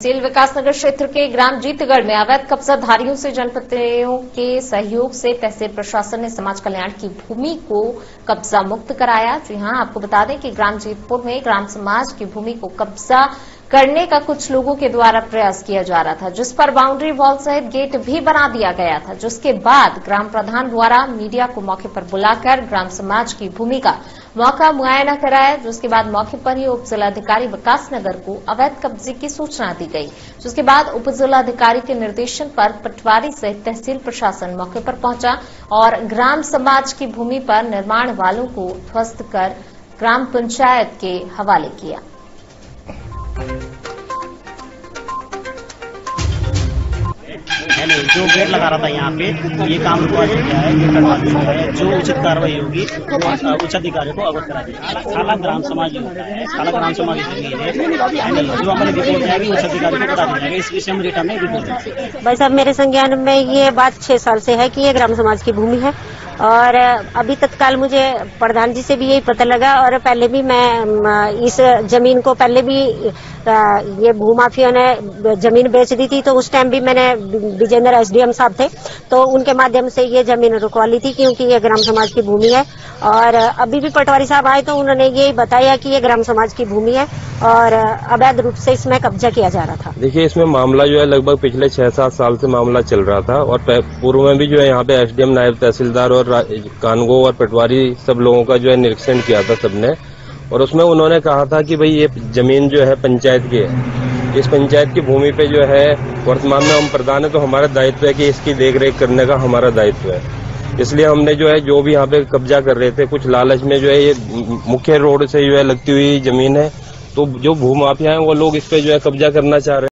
तहसील विकासनगर क्षेत्र के ग्राम जीतगढ़ में अवैध कब्जाधारियों से जनप्रतिनिधियों के सहयोग से तहसील प्रशासन ने समाज कल्याण की भूमि को कब्जा मुक्त कराया। जी हां, आपको बता दें कि ग्राम जीतपुर में ग्राम समाज की भूमि को कब्जा करने का कुछ लोगों के द्वारा प्रयास किया जा रहा था, जिस पर बाउंड्री वॉल सहित गेट भी बना दिया गया था, जिसके बाद ग्राम प्रधान द्वारा मीडिया को मौके पर बुलाकर ग्राम समाज की भूमि का मौका मुआयना कराया, जिसके बाद मौके पर ही उप जिलाधिकारी विकासनगर को अवैध कब्जे की सूचना दी गई, जिसके बाद उप जिलाधिकारी के निर्देशन पर पटवारी सहित तहसील प्रशासन मौके पर पहुंचा और ग्राम समाज की भूमि पर निर्माण वालों को ध्वस्त कर ग्राम पंचायत के हवाले किया। जो गेट लगा रहा था यहाँ पे, ये काम रुकवा दिया गया है, गेट कटवा दिया गया है। जो उचित कार्रवाई होगी उच्च अधिकारी को अवगत करा दिया। साला ग्राम समाज होता है, साला ग्राम समाज की जमीन है, जो हमारी रिपोर्ट जाएगी उच्च अधिकारी को बता दी जाएगी। इस विषय में रिटर्न में रिपोर्ट। भाई साहब, मेरे संज्ञान में ये बात 6 साल से है कि ये ग्राम समाज की भूमि है और अभी तत्काल मुझे प्रधान जी से भी यही पता लगा और पहले भी मैं इस जमीन को पहले भी ये भूमाफिया ने जमीन बेच दी थी, तो उस टाइम भी मैंने विजेंद्र एसडीएम साहब थे तो उनके माध्यम से ये जमीन रुकवा ली थी, क्योंकि ये ग्राम समाज की भूमि है। और अभी भी पटवारी साहब आए तो उन्होंने यही बताया कि ये ग्राम समाज की भूमि है और अवैध रूप से इसमें कब्जा किया जा रहा था। देखिए, इसमें मामला जो है लगभग पिछले 6-7 साल से मामला चल रहा था और पूर्व में भी जो है यहाँ पे एसडीएम, नायब तहसीलदार और कानगो और पटवारी सब लोगों का जो है निरीक्षण किया था सबने, और उसमें उन्होंने कहा था कि भाई ये जमीन जो है पंचायत की है, इस पंचायत की भूमि पे जो है वर्तमान में हम प्रधान है तो हमारा दायित्व है कि इसकी देखरेख करने का हमारा दायित्व है। इसलिए हमने जो है जो भी यहाँ पे कब्जा कर रहे थे, कुछ लालच में जो है ये मुख्य रोड से जो है लगती हुई जमीन है, तो जो भूमाफिया है वो लोग इस पे जो है कब्जा करना चाह रहे हैं।